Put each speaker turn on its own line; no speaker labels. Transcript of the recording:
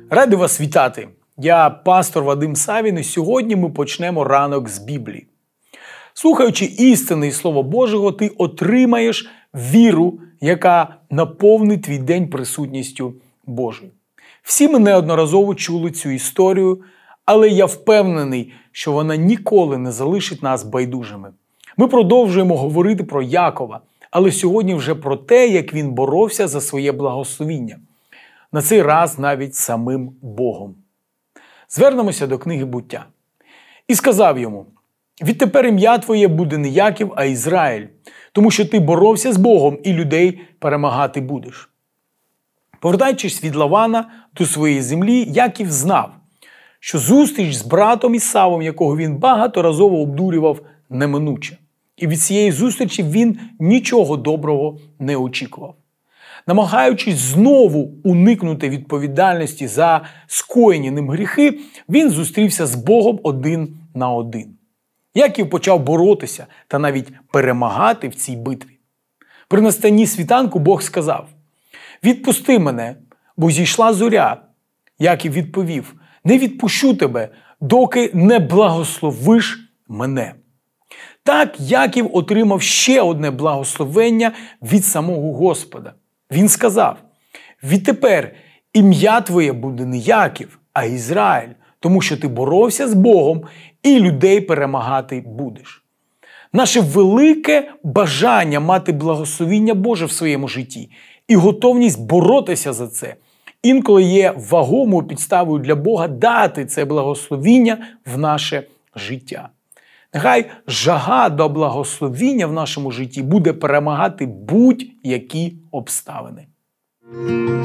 Радий вас вітати! Я пастор Вадим Савін, і сьогодні ми почнемо ранок з Біблії. Слухаючи істини і Слово Божого, ти отримаєш віру, яка наповнить твій день присутністю Божою. Всі ми неодноразово чули цю історію, але я впевнений, що вона ніколи не залишить нас байдужими. Ми продовжуємо говорити про Якова, але сьогодні вже про те, як він боровся за своє благословіння. На цей раз навіть самим Богом. Звернемося до книги «Буття». «І сказав йому: відтепер ім'я твоє буде не Яків, а Ізраїль, тому що ти боровся з Богом і людей перемагати будеш». Повертаючись від Лавана до своєї землі, Яків знав, що зустріч з братом Ісавом, якого він багаторазово обдурював, неминуча. І від цієї зустрічі він нічого доброго не очікував. Намагаючись знову уникнути відповідальності за скоєні ним гріхи, він зустрівся з Богом один на один. Яків почав боротися та навіть перемагати в цій битві. При настанні світанку Бог сказав: «Відпусти мене, бо зійшла зоря». Яків відповів: «Не відпущу тебе, доки не благословиш мене». Так Яків отримав ще одне благословення від самого Господа. Він сказав: «Відтепер ім'я твоє буде не Яків, а Ізраїль, тому що ти боровся з Богом і людей перемагати будеш». Наше велике бажання мати благословіння Боже в своєму житті і готовність боротися за це інколи є вагомою підставою для Бога дати це благословіння в наше життя. Нехай жага до благословіння в нашому житті буде перемагати будь-які обставини.